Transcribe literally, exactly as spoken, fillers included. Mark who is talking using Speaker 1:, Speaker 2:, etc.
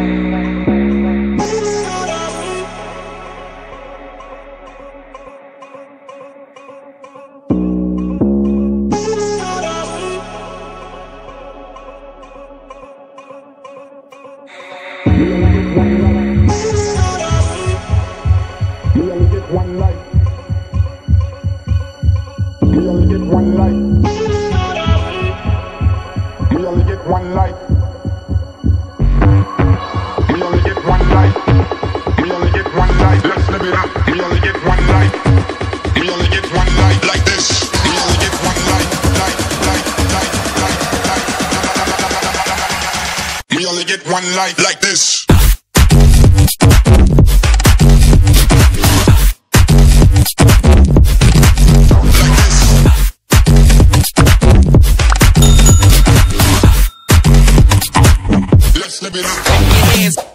Speaker 1: One life. We only get one life. We only get one life. We only get one life. We only get one life. Let's live it up. We only get one life. We only get one life like this. We only get one life. Life, life, life, life, life. We only get one life like this. Let's live it up.